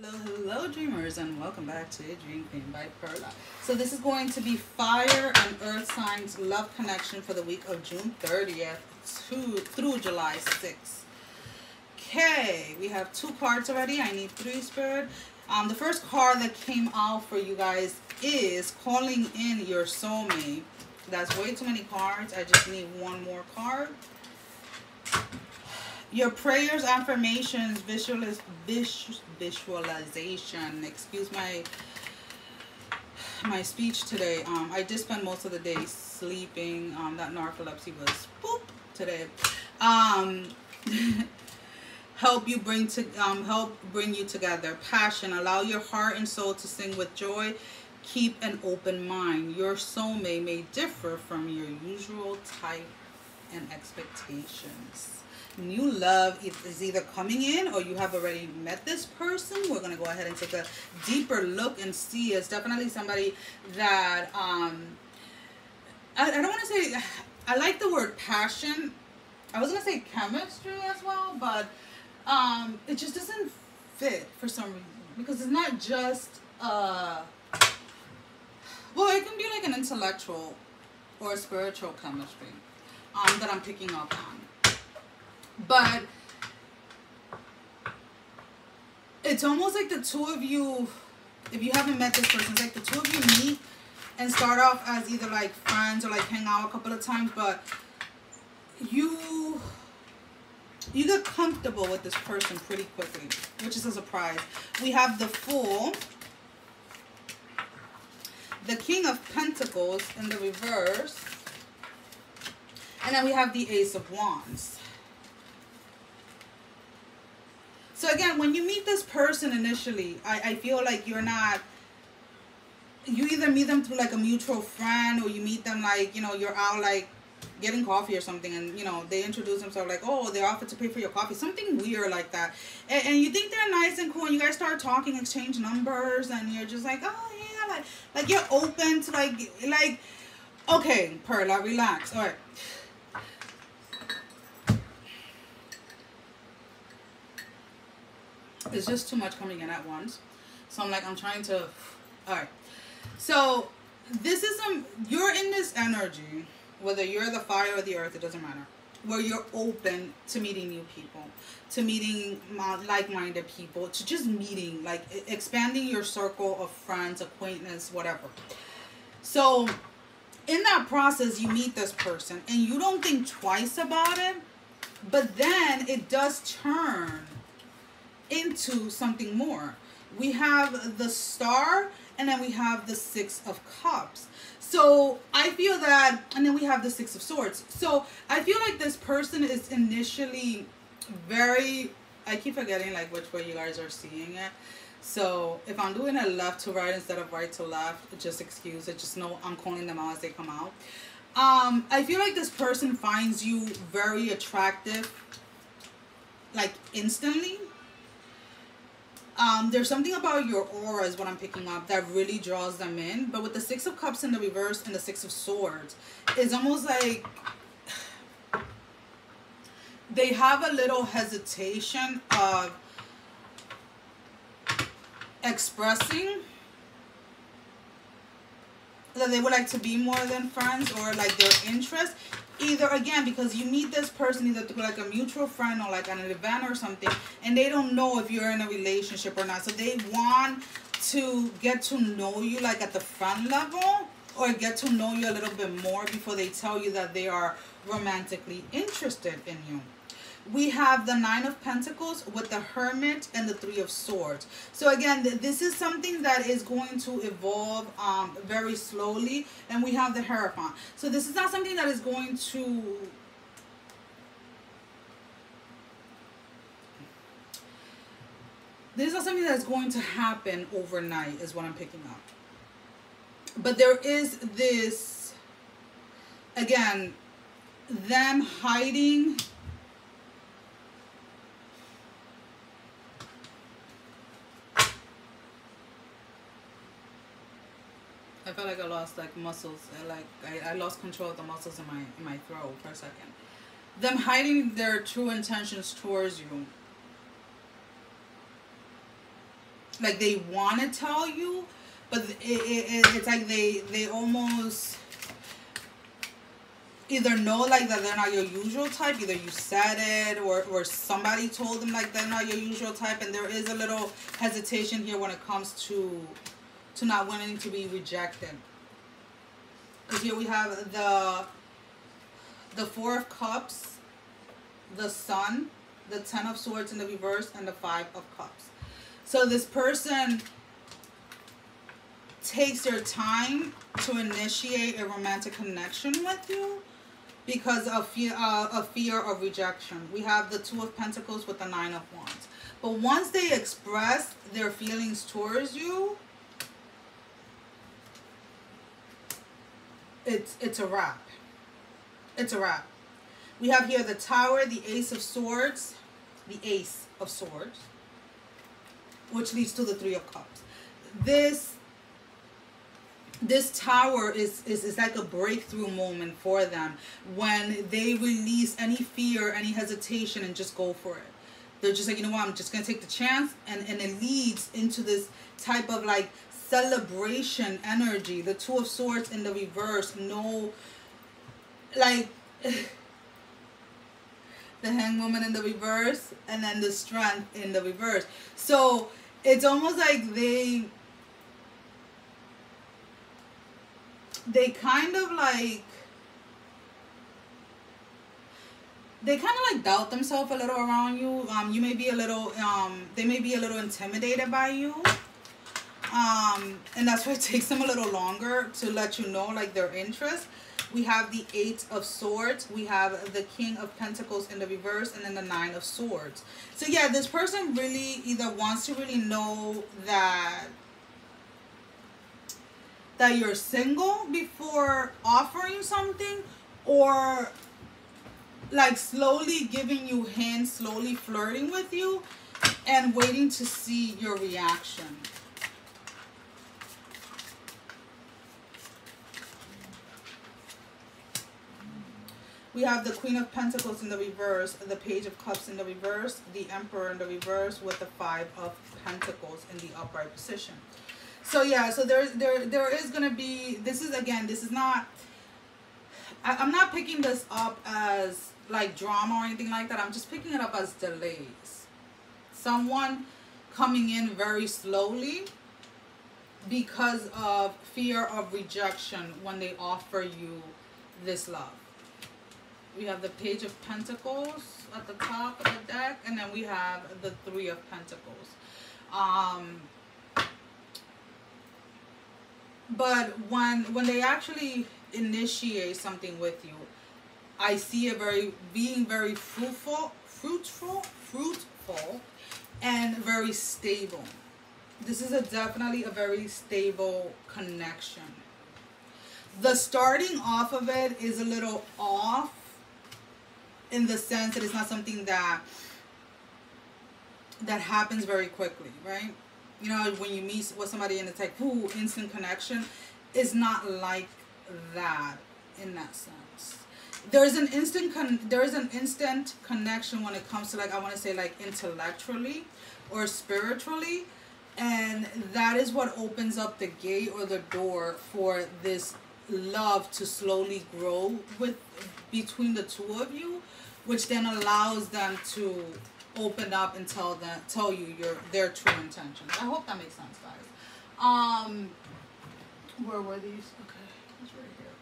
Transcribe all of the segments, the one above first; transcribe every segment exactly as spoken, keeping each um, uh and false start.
Hello, hello, dreamers, and welcome back to Dream Queen by Perla. So this is going to be fire and earth signs love connection for the week of June thirtieth to, through July sixth. Okay, we have two cards already. I need three, Spirit. Um, the first card that came out for you guys is calling in your soulmate. That's way too many cards. I just need one more card. Your prayers, affirmations, visualiz vis visualization. Excuse my my speech today. Um, I did spend most of the day sleeping. Um, that narcolepsy was boop today. Um, help you bring to um help bring you together. Passion. Allow your heart and soul to sing with joy. Keep an open mind. Your soulmate may differ from your usual type and expectations. New love is either coming in or you have already met this person. We're going to go ahead and take a deeper look and see. It's definitely somebody that, um, I, I don't want to say, I like the word passion. I was going to say chemistry as well, but um, it just doesn't fit for some reason. Because it's not just, uh, well, it can be like an intellectual or a spiritual chemistry um, that I'm picking up on. But it's almost like the two of you, if you haven't met this person, it's like the two of you meet and start off as either like friends or like hang out a couple of times, but you you get comfortable with this person pretty quickly, which is a surprise. We have the Fool, the King of Pentacles in the reverse, and then we have the Ace of Wands. So again, when you meet this person initially, I, I feel like you're not, you either meet them through like a mutual friend or you meet them like, you know, you're out like getting coffee or something and, you know, they introduce themselves like, oh, they offered to pay for your coffee. Something weird like that. And, and you think they're nice and cool and you guys start talking, exchange numbers and you're just like, oh yeah, like, like you're open to like, like, okay, Perla, relax. All right. It's just too much coming in at once. So I'm like, I'm trying to, all right. So this is some, you're in this energy, whether you're the fire or the earth, it doesn't matter, where you're open to meeting new people, to meeting like-minded people, to just meeting, like expanding your circle of friends, acquaintance, whatever. So in that process, you meet this person and you don't think twice about it, but then it does turn into something more. We have the Star and then we have the Six of Cups. So I feel that, and then we have the Six of Swords. So I feel like this person is initially very, I keep forgetting like which way you guys are seeing it. So if I'm doing it left to right instead of right to left, just excuse it. Just know I'm calling them out as they come out. Um, I feel like this person finds you very attractive, like instantly. Um, there's something about your aura is what I'm picking up that really draws them in. But with the Six of Cups in the reverse and the Six of Swords, it's almost like they have a little hesitation of expressing that they would like to be more than friends or like their interest. Either, again, because you meet this person either through like a mutual friend or like an event or something, and they don't know if you're in a relationship or not. So they want to get to know you like at the friend level or get to know you a little bit more before they tell you that they are romantically interested in you. We have the Nine of Pentacles with the Hermit and the Three of Swords. So again, th this is something that is going to evolve um, very slowly. And we have the Hierophant. So this is not something that is going to... This is not something that's going to happen overnight is what I'm picking up. But there is this, again, them hiding... I felt like I lost like muscles, like I, I lost control of the muscles in my in my throat for a second. Them hiding their true intentions towards you. like they want to tell you, but it, it, it's like they they almost either know like that they're not your usual type, either you said it or, or somebody told them like they're not your usual type, and there is a little hesitation here when it comes to to not wanting to be rejected. Because here we have the the Four of Cups, the Sun, the Ten of Swords in the reverse, and the Five of Cups. So this person takes their time to initiate a romantic connection with you because of fear, uh, of fear of rejection. We have the Two of Pentacles with the Nine of Wands. But once they express their feelings towards you, it's it's a wrap. It's a wrap. We have here the Tower, the Ace of Swords, the Ace of Swords, which leads to the Three of Cups. This this Tower is, is, is like a breakthrough moment for them when they release any fear, any hesitation, and just go for it. They're just like, you know what, I'm just going to take the chance, and, and it leads into this type of like celebration energy. The Two of Swords in the reverse, no, like the Hanged Woman in the reverse, and then the Strength in the reverse. So it's almost like they they kind of like they kind of like doubt themselves a little around you. Um, you may be a little um they may be a little intimidated by you. Um, and that's why it takes them a little longer to let you know like their interest. We have the Eight of Swords. We have the King of Pentacles in the reverse, and then the Nine of Swords. So yeah, this person really either wants to really know that that you're single before offering something, or like slowly giving you hints, slowly flirting with you, and waiting to see your reaction. We have the Queen of Pentacles in the reverse, the Page of Cups in the reverse, the Emperor in the reverse, with the Five of Pentacles in the upright position. So yeah, so there, there, there is going to be, this is, again, this is not, I, I'm not picking this up as like drama or anything like that. I'm just picking it up as delays. Someone coming in very slowly because of fear of rejection when they offer you this love. We have the Page of Pentacles at the top of the deck, and then we have the Three of Pentacles. Um, but when when they actually initiate something with you, I see it very being very fruitful, fruitful, fruitful, and very stable. This is a definitely a very stable connection. The starting off of it is a little off, in the sense that it's not something that that happens very quickly, right? You know, when you meet with somebody and it's like, ooh, instant connection, it's not like that in that sense. There's an instant con there's an instant connection when it comes to, like, I want to say like intellectually or spiritually, and that is what opens up the gate or the door for this love to slowly grow with between the two of you, which then allows them to open up and tell them, tell you your their true intentions. I hope that makes sense, guys. Um, where were these? Okay, it's right here.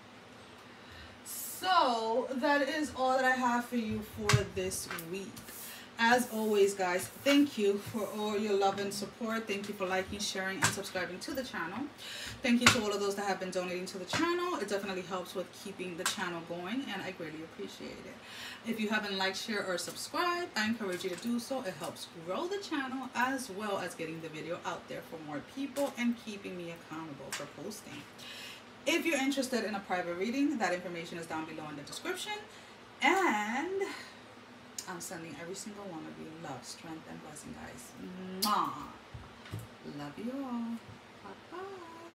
So that is all that I have for you for this week. As always, guys, thank you for all your love and support. Thank you for liking, sharing, and subscribing to the channel. Thank you to all of those that have been donating to the channel. It definitely helps with keeping the channel going, and I greatly appreciate it. If you haven't liked, share, or subscribed, I encourage you to do so. It helps grow the channel as well as getting the video out there for more people and keeping me accountable for posting. If you're interested in a private reading, that information is down below in the description. And I'm sending every single one of you love, strength, and blessing, guys. Mwah. Love you all. Bye-bye.